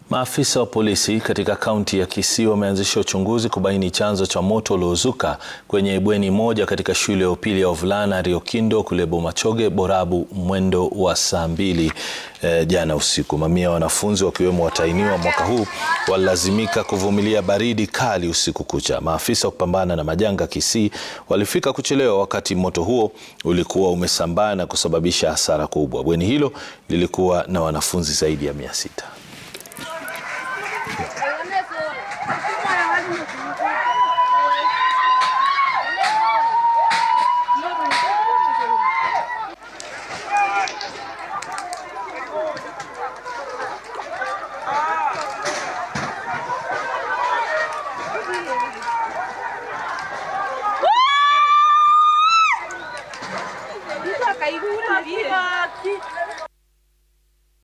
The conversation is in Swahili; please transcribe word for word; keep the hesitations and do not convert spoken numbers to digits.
Maafisa wa polisi katika kaunti ya Kisii wameanzisha uchunguzi kubaini chanzo cha moto uliozuka kwenye bweni moja katika shule ya upili ya wavulana Riokindo kule Bomachoge, Borabu mwendo wa saa mbili eh, jana usiku. Mamia ya wanafunzi wakiwemo watahiniwa mwaka huu walilazimika kuvumilia baridi kali usiku kucha. Maafisa wa kupambana na majanga Kisii walifika kuchelewa wakati moto huo ulikuwa umesambaa na kusababisha hasara kubwa. Bweni hilo lilikuwa na wanafunzi zaidi ya mia sita.